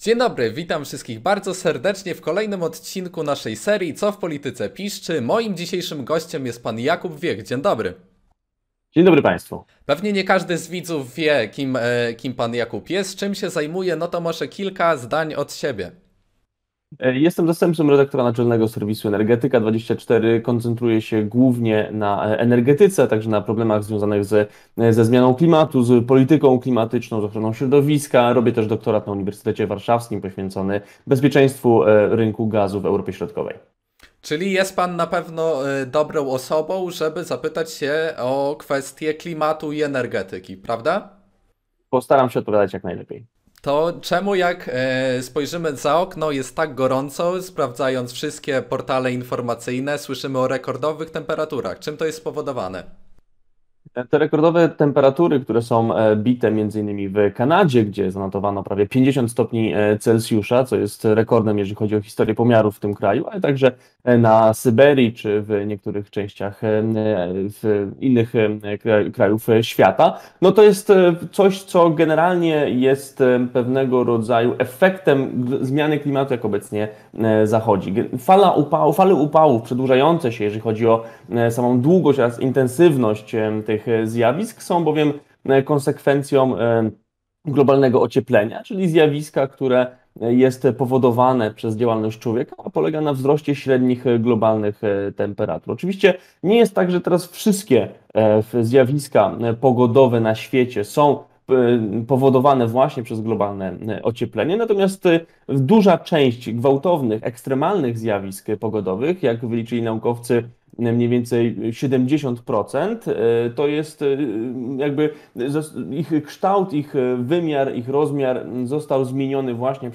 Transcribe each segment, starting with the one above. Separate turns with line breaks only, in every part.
Dzień dobry, witam wszystkich bardzo serdecznie w kolejnym odcinku naszej serii Co w polityce piszczy. Moim dzisiejszym gościem jest pan Jakub Wiech. Dzień dobry.
Dzień dobry Państwu.
Pewnie nie każdy z widzów wie, kim pan Jakub jest, czym się zajmuje, no to może kilka zdań od siebie.
Jestem zastępcą redaktora naczelnego serwisu Energetyka24. Koncentruję się głównie na energetyce, a także na problemach związanych ze zmianą klimatu, z polityką klimatyczną, z ochroną środowiska. Robię też doktorat na Uniwersytecie Warszawskim poświęcony bezpieczeństwu rynku gazu w Europie Środkowej.
Czyli jest pan na pewno dobrą osobą, żeby zapytać się o kwestie klimatu i energetyki, prawda?
Postaram się odpowiadać jak najlepiej.
To czemu jak spojrzymy za okno jest tak gorąco, sprawdzając wszystkie portale informacyjne, słyszymy o rekordowych temperaturach? Czym to jest spowodowane?
Te rekordowe temperatury, które są bite między innymi w Kanadzie, gdzie zanotowano prawie 50 stopni Celsjusza, co jest rekordem, jeżeli chodzi o historię pomiarów w tym kraju, ale także na Syberii czy w niektórych częściach w innych krajów świata, no to jest coś, co generalnie jest pewnego rodzaju efektem zmiany klimatu, jak obecnie zachodzi. Fale upałów przedłużające się, jeżeli chodzi o samą długość oraz intensywność tych zjawisk, są bowiem konsekwencją globalnego ocieplenia, czyli zjawiska, które jest powodowane przez działalność człowieka, a polega na wzroście średnich globalnych temperatur. Oczywiście nie jest tak, że teraz wszystkie zjawiska pogodowe na świecie są powodowane właśnie przez globalne ocieplenie, natomiast duża część gwałtownych, ekstremalnych zjawisk pogodowych, jak wyliczyli naukowcy, mniej więcej 70%, to jest jakby ich kształt, ich wymiar, ich rozmiar został zmieniony właśnie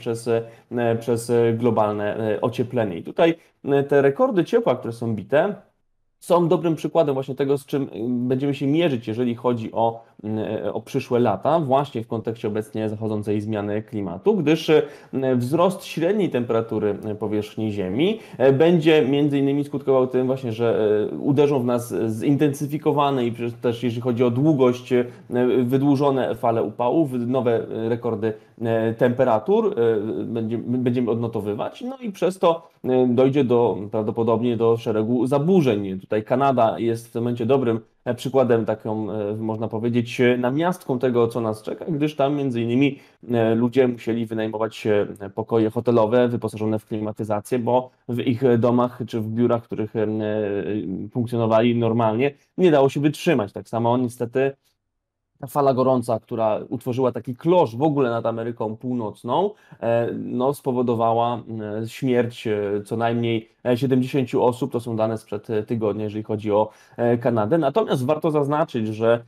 przez globalne ocieplenie. I tutaj te rekordy ciepła, które są bite, są dobrym przykładem właśnie tego, z czym będziemy się mierzyć, jeżeli chodzi o przyszłe lata, właśnie w kontekście obecnie zachodzącej zmiany klimatu, gdyż wzrost średniej temperatury powierzchni Ziemi będzie między innymi skutkował tym właśnie, że uderzą w nas zintensyfikowane i też jeżeli chodzi o długość, wydłużone fale upałów, nowe rekordy temperatur będziemy odnotowywać, no i przez to dojdzie prawdopodobnie do szeregu zaburzeń. Tutaj Kanada jest w tym momencie dobrym przykładem, taką można powiedzieć namiastką tego, co nas czeka, gdyż tam między innymi ludzie musieli wynajmować pokoje hotelowe wyposażone w klimatyzację, bo w ich domach czy w biurach, w których funkcjonowali normalnie, nie dało się wytrzymać. Tak samo niestety ta fala gorąca, która utworzyła taki klosz w ogóle nad Ameryką Północną, no, spowodowała śmierć co najmniej 70 osób. To są dane sprzed tygodnia, jeżeli chodzi o Kanadę. Natomiast warto zaznaczyć, że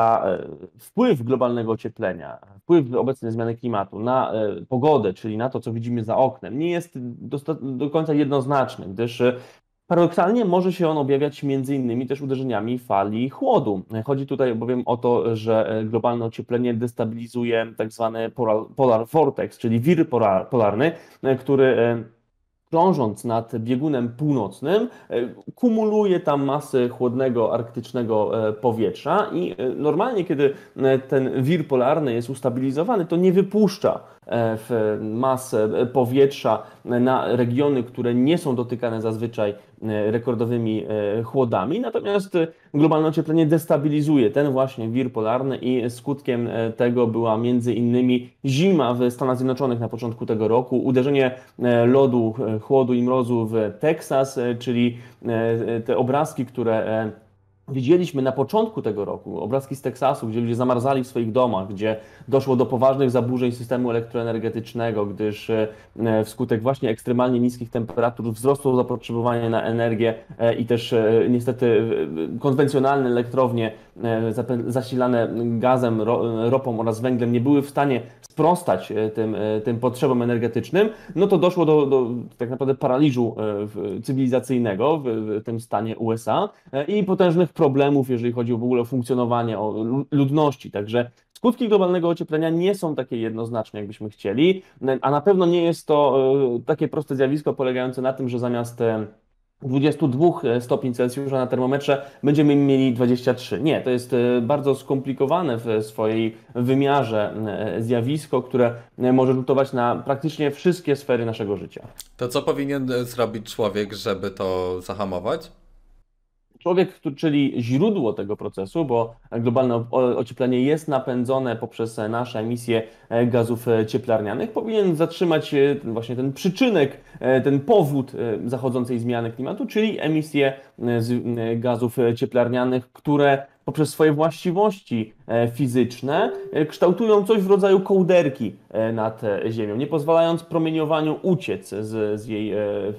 wpływ globalnego ocieplenia, wpływ obecnej zmiany klimatu na pogodę, czyli na to, co widzimy za oknem, nie jest do końca jednoznaczny, gdyż paradoksalnie może się on objawiać między innymi też uderzeniami fali chłodu. Chodzi tutaj bowiem o to, że globalne ocieplenie destabilizuje tak zwany polar vortex, czyli wir polarny, który krążąc nad biegunem północnym, kumuluje tam masę chłodnego, arktycznego powietrza i normalnie, kiedy ten wir polarny jest ustabilizowany, to nie wypuszcza w masę powietrza na regiony, które nie są dotykane zazwyczaj rekordowymi chłodami, natomiast globalne ocieplenie destabilizuje ten właśnie wir polarny i skutkiem tego była między innymi zima w Stanach Zjednoczonych na początku tego roku, uderzenie lodu, chłodu i mrozu w Teksas, czyli te obrazki, które widzieliśmy na początku tego roku, obrazki z Teksasu, gdzie ludzie zamarzali w swoich domach, gdzie doszło do poważnych zaburzeń systemu elektroenergetycznego, gdyż wskutek właśnie ekstremalnie niskich temperatur wzrosło zapotrzebowanie na energię i też niestety konwencjonalne elektrownie zasilane gazem, ropą oraz węglem nie były w stanie sprostać tym potrzebom energetycznym, no to doszło do tak naprawdę paraliżu cywilizacyjnego w tym stanie USA i potężnych problemów, jeżeli chodzi w ogóle o funkcjonowanie ludności. Także skutki globalnego ocieplenia nie są takie jednoznaczne, jakbyśmy chcieli, a na pewno nie jest to takie proste zjawisko polegające na tym, że zamiast 22 stopni Celsjusza na termometrze będziemy mieli 23. Nie, to jest bardzo skomplikowane w swojej wymiarze zjawisko, które może rzutować na praktycznie wszystkie sfery naszego życia.
To co powinien zrobić człowiek, żeby to zahamować?
Człowiek, czyli źródło tego procesu, bo globalne ocieplenie jest napędzone poprzez nasze emisje gazów cieplarnianych, powinien zatrzymać właśnie ten przyczynek, ten powód zachodzącej zmiany klimatu, czyli emisje gazów cieplarnianych, które poprzez swoje właściwości fizyczne kształtują coś w rodzaju kołderki nad Ziemią, nie pozwalając promieniowaniu uciec z jej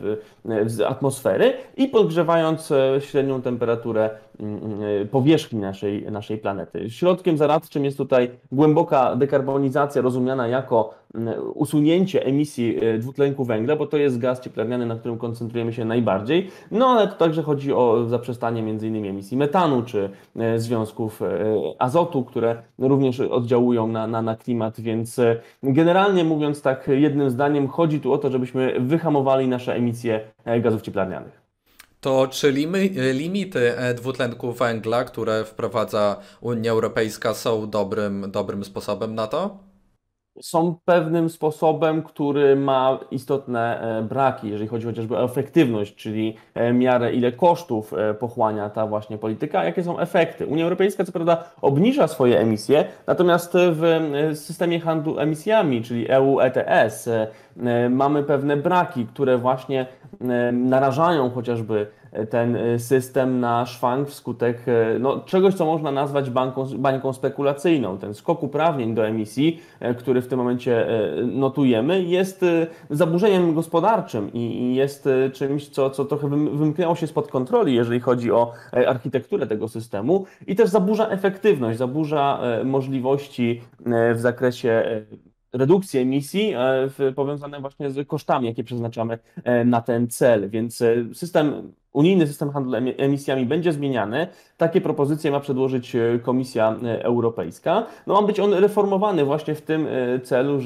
z atmosfery i podgrzewając średnią temperaturę powierzchni naszej planety. Środkiem zaradczym jest tutaj głęboka dekarbonizacja, rozumiana jako usunięcie emisji dwutlenku węgla, bo to jest gaz cieplarniany, na którym koncentrujemy się najbardziej, no ale to także chodzi o zaprzestanie m.in. emisji metanu czy związków azotu, które również oddziałują na klimat, więc generalnie mówiąc tak jednym zdaniem, chodzi tu o to, żebyśmy wyhamowali nasze emisje gazów cieplarnianych.
To czy limity dwutlenku węgla, które wprowadza Unia Europejska, są dobrym sposobem na to?
Są pewnym sposobem, który ma istotne braki, jeżeli chodzi chociażby o efektywność, czyli miarę, ile kosztów pochłania ta właśnie polityka, a jakie są efekty. Unia Europejska co prawda obniża swoje emisje, natomiast w systemie handlu emisjami, czyli EU ETS, mamy pewne braki, które właśnie narażają chociażby ten system na szwank wskutek no, czegoś, co można nazwać bańką spekulacyjną. Ten skok uprawnień do emisji, który w tym momencie notujemy, jest zaburzeniem gospodarczym i jest czymś, co trochę wymknęło się spod kontroli, jeżeli chodzi o architekturę tego systemu i też zaburza efektywność, zaburza możliwości w zakresie redukcji emisji powiązane właśnie z kosztami, jakie przeznaczamy na ten cel. Więc unijny system handlu emisjami będzie zmieniany. Takie propozycje ma przedłożyć Komisja Europejska. No, ma być on reformowany właśnie w tym celu,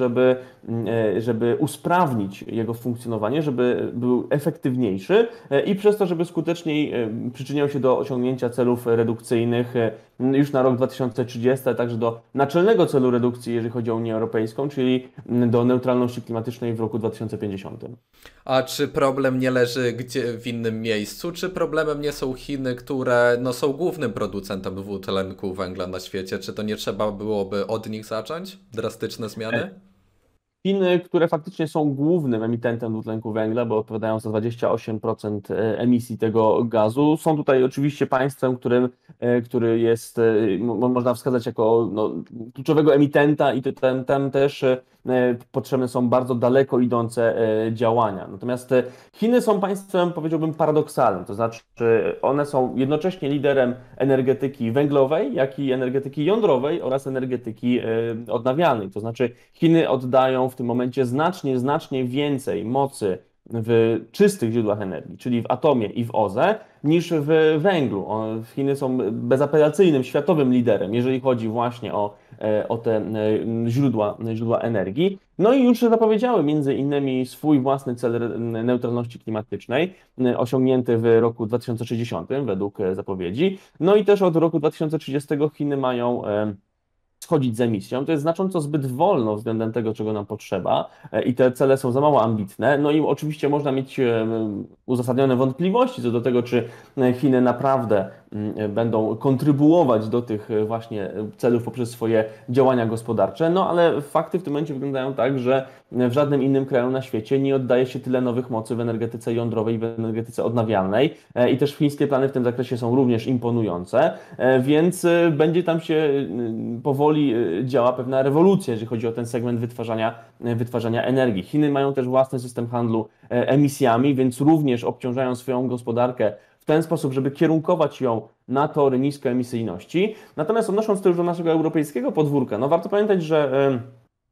żeby usprawnić jego funkcjonowanie, żeby był efektywniejszy i przez to, żeby skuteczniej przyczyniał się do osiągnięcia celów redukcyjnych już na rok 2030, a także do naczelnego celu redukcji, jeżeli chodzi o Unię Europejską, czyli do neutralności klimatycznej w roku 2050.
A czy problem nie leży w innym miejscu? Czy problemem nie są Chiny, które no, są głównym producentem dwutlenku węgla na świecie? Czy to nie trzeba byłoby od nich zacząć? Drastyczne zmiany?
Chiny, które faktycznie są głównym emitentem dwutlenku węgla, bo odpowiadają za 28% emisji tego gazu, są tutaj oczywiście państwem, który jest, można wskazać jako no, kluczowego emitenta i tam też potrzebne są bardzo daleko idące działania. Natomiast Chiny są państwem, powiedziałbym, paradoksalnym, to znaczy one są jednocześnie liderem energetyki węglowej, jak i energetyki jądrowej oraz energetyki odnawialnej. To znaczy Chiny oddają w tym momencie znacznie więcej mocy w czystych źródłach energii, czyli w atomie i w OZE, niż w węglu. Chiny są bezapelacyjnym, światowym liderem, jeżeli chodzi właśnie o te źródła energii. No i już zapowiedziały między innymi swój własny cel neutralności klimatycznej, osiągnięty w roku 2060 według zapowiedzi. No i też od roku 2030 Chiny mają schodzić z emisją, to jest znacząco zbyt wolno względem tego, czego nam potrzeba i te cele są za mało ambitne. No i oczywiście można mieć uzasadnione wątpliwości co do tego, czy Chiny naprawdę będą kontrybuować do tych właśnie celów poprzez swoje działania gospodarcze, no ale fakty w tym momencie wyglądają tak, że w żadnym innym kraju na świecie nie oddaje się tyle nowych mocy w energetyce jądrowej i w energetyce odnawialnej i też chińskie plany w tym zakresie są również imponujące, więc będzie tam się powoli działa pewna rewolucja, jeżeli chodzi o ten segment wytwarzania energii. Chiny mają też własny system handlu emisjami, więc również obciążają swoją gospodarkę w ten sposób, żeby kierunkować ją na tory niskoemisyjności. Natomiast odnosząc to już do naszego europejskiego podwórka, no warto pamiętać, że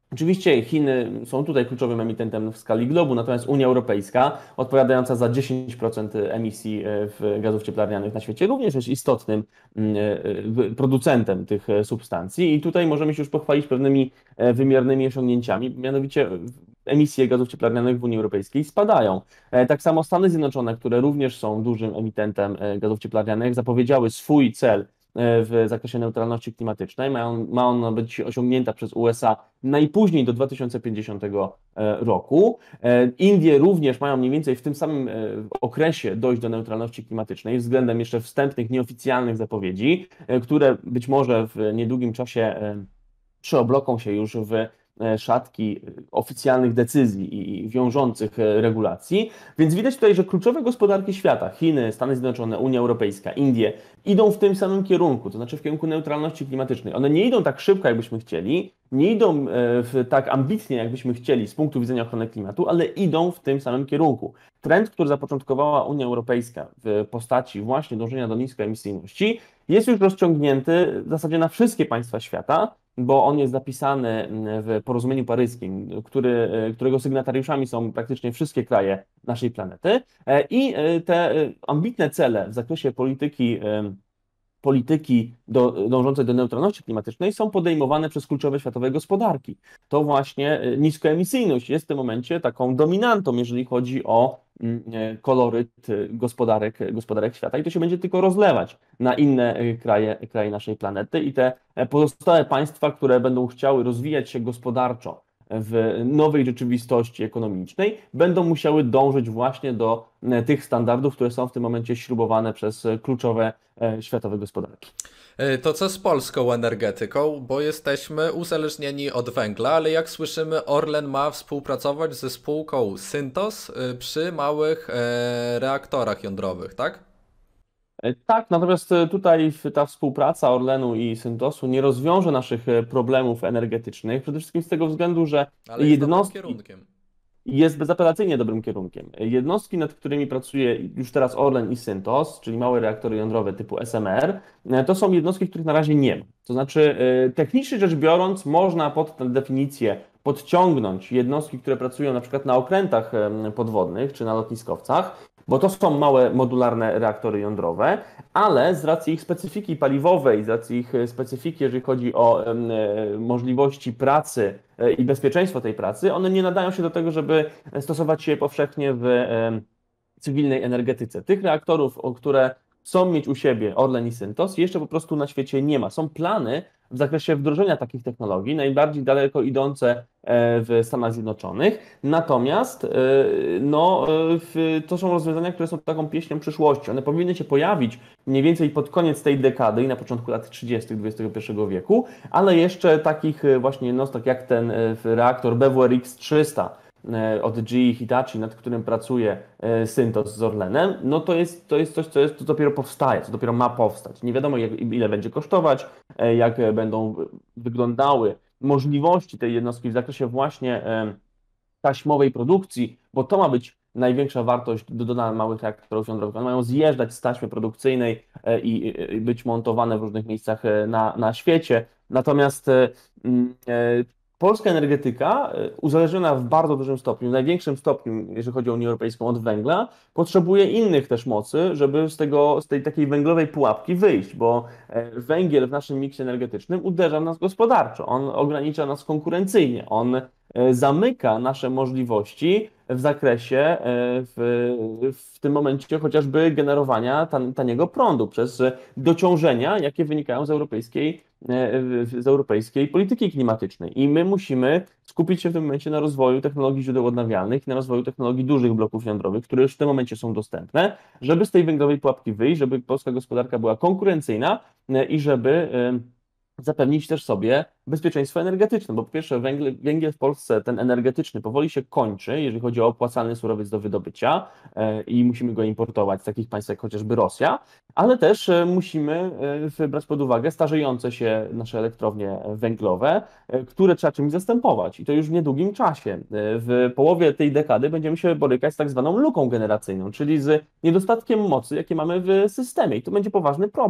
Oczywiście Chiny są tutaj kluczowym emitentem w skali globu, natomiast Unia Europejska, odpowiadająca za 10% emisji gazów cieplarnianych na świecie, również jest istotnym producentem tych substancji i tutaj możemy się już pochwalić pewnymi wymiernymi osiągnięciami, mianowicie emisje gazów cieplarnianych w Unii Europejskiej spadają. Tak samo Stany Zjednoczone, które również są dużym emitentem gazów cieplarnianych, zapowiedziały swój cel w zakresie neutralności klimatycznej. Ma ona być osiągnięta przez USA najpóźniej do 2050 roku. Indie również mają mniej więcej w tym samym okresie dojść do neutralności klimatycznej względem jeszcze wstępnych, nieoficjalnych zapowiedzi, które być może w niedługim czasie przeobloką się już w szatki oficjalnych decyzji i wiążących regulacji. Więc widać tutaj, że kluczowe gospodarki świata, Chiny, Stany Zjednoczone, Unia Europejska, Indie, idą w tym samym kierunku, to znaczy w kierunku neutralności klimatycznej. One nie idą tak szybko, jakbyśmy chcieli, nie idą tak ambitnie, jakbyśmy chcieli z punktu widzenia ochrony klimatu, ale idą w tym samym kierunku. Trend, który zapoczątkowała Unia Europejska w postaci właśnie dążenia do niskoemisyjności, jest już rozciągnięty w zasadzie na wszystkie państwa świata, bo on jest zapisany w porozumieniu paryskim, którego sygnatariuszami są praktycznie wszystkie kraje naszej planety. I te ambitne cele w zakresie polityki dążącej do neutralności klimatycznej są podejmowane przez kluczowe światowe gospodarki. To właśnie niskoemisyjność jest w tym momencie taką dominantą, jeżeli chodzi o koloryt gospodarek świata i to się będzie tylko rozlewać na inne kraje naszej planety i te pozostałe państwa, które będą chciały rozwijać się gospodarczo w nowej rzeczywistości ekonomicznej, będą musiały dążyć właśnie do tych standardów, które są w tym momencie śrubowane przez kluczowe światowe gospodarki.
To co z polską energetyką, bo jesteśmy uzależnieni od węgla, ale jak słyszymy, Orlen ma współpracować ze spółką Syntos przy małych reaktorach jądrowych, tak?
Tak, natomiast tutaj ta współpraca Orlenu i Syntosu nie rozwiąże naszych problemów energetycznych, przede wszystkim z tego względu, że
Ale jest dobrym
jednostki
kierunkiem.
jest bezapelacyjnie dobrym kierunkiem. Jednostki, nad którymi pracuje już teraz Orlen i Syntos, czyli małe reaktory jądrowe typu SMR, to są jednostki, których na razie nie ma. To znaczy, technicznie rzecz biorąc, można pod tę definicję podciągnąć jednostki, które pracują na przykład na okrętach podwodnych czy na lotniskowcach, bo to są małe modularne reaktory jądrowe, ale z racji ich specyfiki paliwowej, z racji ich specyfiki, jeżeli chodzi o możliwości pracy i bezpieczeństwo tej pracy, one nie nadają się do tego, żeby stosować się powszechnie w cywilnej energetyce. Tych reaktorów, które chcą mieć u siebie Orlen i Syntos, jeszcze po prostu na świecie nie ma. Są plany w zakresie wdrożenia takich technologii, najbardziej daleko idące w Stanach Zjednoczonych. Natomiast to są rozwiązania, które są taką pieśnią przyszłości. One powinny się pojawić mniej więcej pod koniec tej dekady i na początku lat 30. XXI wieku, ale jeszcze takich właśnie jednostek jak ten reaktor BWRX-300 od GE Hitachi, nad którym pracuje Syntos z Orlenem, no to jest coś, co dopiero powstaje, co dopiero ma powstać. Nie wiadomo, ile będzie kosztować, jak będą wyglądały możliwości tej jednostki w zakresie właśnie taśmowej produkcji, bo to ma być największa wartość dodana małych reaktorów jądrowych. One mają zjeżdżać z taśmy produkcyjnej i być montowane w różnych miejscach na świecie. Natomiast polska energetyka, uzależniona w bardzo dużym stopniu, w największym stopniu, jeżeli chodzi o Unię Europejską, od węgla, potrzebuje innych też mocy, żeby z tej takiej węglowej pułapki wyjść, bo węgiel w naszym miksie energetycznym uderza w nas gospodarczo, on ogranicza nas konkurencyjnie, on zamyka nasze możliwości w zakresie w tym momencie chociażby generowania taniego prądu przez dociążenia, jakie wynikają z europejskiej polityki klimatycznej. I my musimy skupić się w tym momencie na rozwoju technologii źródeł odnawialnych i na rozwoju technologii dużych bloków jądrowych, które już w tym momencie są dostępne, żeby z tej węglowej pułapki wyjść, żeby polska gospodarka była konkurencyjna i żeby zapewnić też sobie bezpieczeństwo energetyczne, bo po pierwsze węgiel w Polsce, ten energetyczny, powoli się kończy, jeżeli chodzi o opłacalny surowiec do wydobycia i musimy go importować z takich państw jak chociażby Rosja, ale też musimy brać pod uwagę starzejące się nasze elektrownie węglowe, które trzeba czymś zastępować i to już w niedługim czasie. W połowie tej dekady będziemy się borykać z tak zwaną luką generacyjną, czyli z niedostatkiem mocy, jakie mamy w systemie i to będzie poważny problem.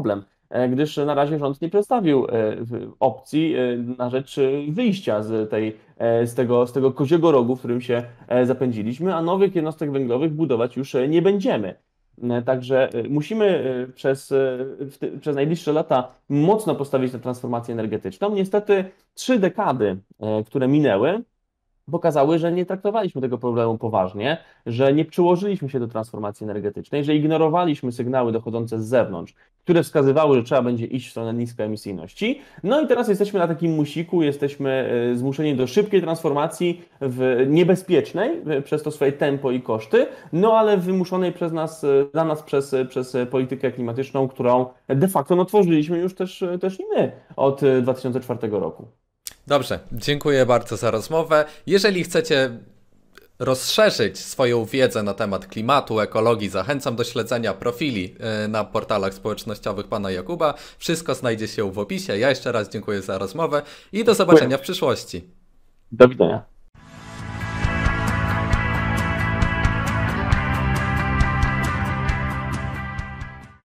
gdyż na razie rząd nie przedstawił opcji na rzecz wyjścia z tego koziego rogu, w którym się zapędziliśmy, a nowych jednostek węglowych budować już nie będziemy. Także musimy przez najbliższe lata mocno postawić na transformację energetyczną. Niestety 3 dekady, które minęły, pokazały, że nie traktowaliśmy tego problemu poważnie, że nie przyłożyliśmy się do transformacji energetycznej, że ignorowaliśmy sygnały dochodzące z zewnątrz, które wskazywały, że trzeba będzie iść w stronę niskoemisyjności. No i teraz jesteśmy na takim musiku, jesteśmy zmuszeni do szybkiej transformacji, niebezpiecznej przez to swoje tempo i koszty, no ale wymuszonej dla nas przez politykę klimatyczną, którą de facto tworzyliśmy już też i my od 2004 roku.
Dobrze, dziękuję bardzo za rozmowę. Jeżeli chcecie rozszerzyć swoją wiedzę na temat klimatu, ekologii, zachęcam do śledzenia profili na portalach społecznościowych pana Jakuba. Wszystko znajdzie się w opisie. Ja jeszcze raz dziękuję za rozmowę i do zobaczenia w przyszłości.
Do widzenia.